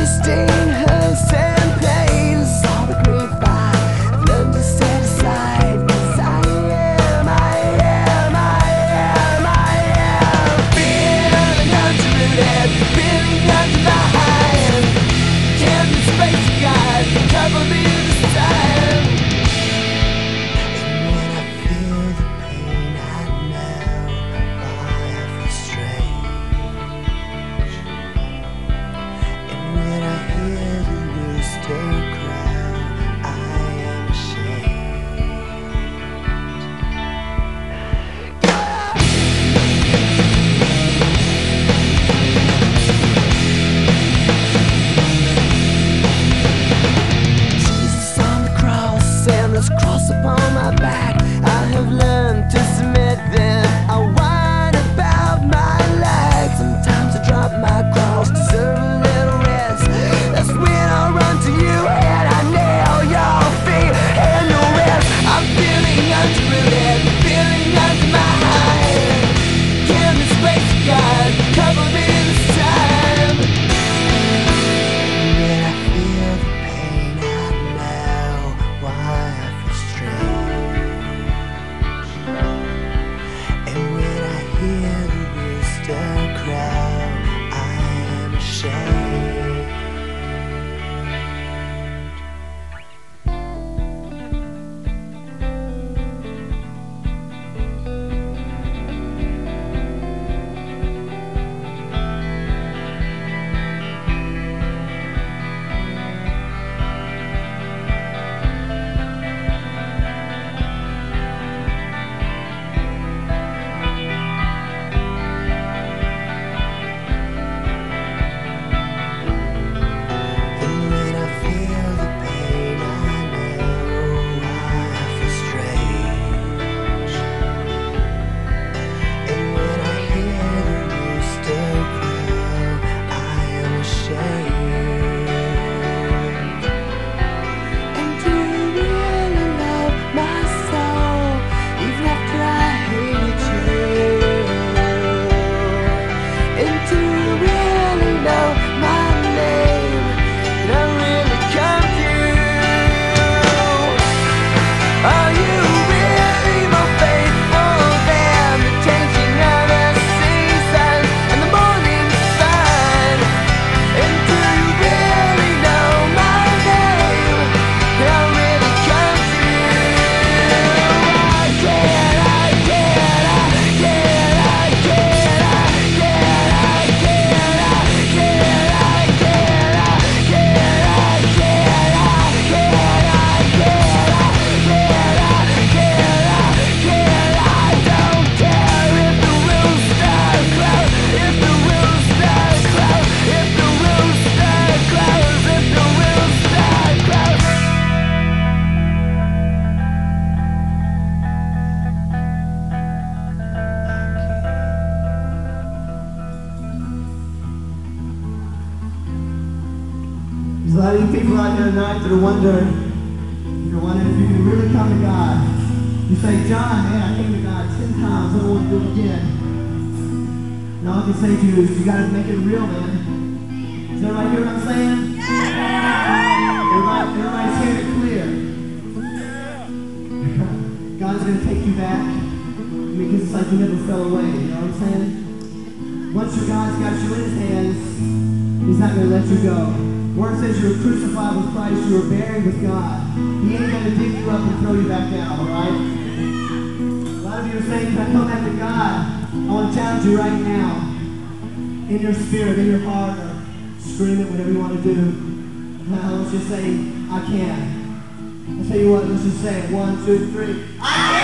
stain hurts and pains. All the grapevine, I've learned to set aside. 'Cause I am feeling uprooted, feeling undefined. Can't be space, God, cover me this time. And when I feel the pain, I know why I feel strange. And when I hear the rooster crow, I am ashamed. Jesus on the cross and this cross upon my back, I have learned to submit them. I whine about my life. Sometimes I drop my cross, deserve a little rest. That's when I run to you and I nail your feet and your rest. I'm feeling uprooted, feeling undermined. Give me space, God, cover me this time. When I feel the pain, I know why I feel strange. And when I hear the rooster crow, I am ashamed. And when I feel the pain, I know why I feel strange. And when I hear the rooster crow, I am ashamed. And do you really love my soul, even after I hated you? And do you really know my name? And I really come to you. Are you really more faithful than the changing of the seasons and the morning sun? And do you really know my name? And I really come to you. I can't, I can't, I can't, I can't, I can't, I can't, I can't, I can't, I can't, I can't, I can't, I don't care if the rooster crows, if the rooster crows, if the rooster crows, if the rooster crows. There's a lot of you people out there tonight that are wondering, if you can really come to God. You say, John, man, I came to God 10 times, I don't want to do it again. And all I can say to you is, you got to make it real, man. Does everybody hear what I'm saying? Everybody's hearing it clear. God's going to take you back, because it's like you never fell away, you know what I'm saying? Once your God's got you in his hands, he's not going to let you go. Word says you were crucified with Christ, you were buried with God. He ain't going to dig you up and throw you back down, all right? A lot of you are saying, can I come back to God? I want to challenge you right now. In your spirit, in your heart, or scream it, whatever you want to do. Now let's just say, I can. I'll tell you what, let's just say it. 1, 2, 3. I can!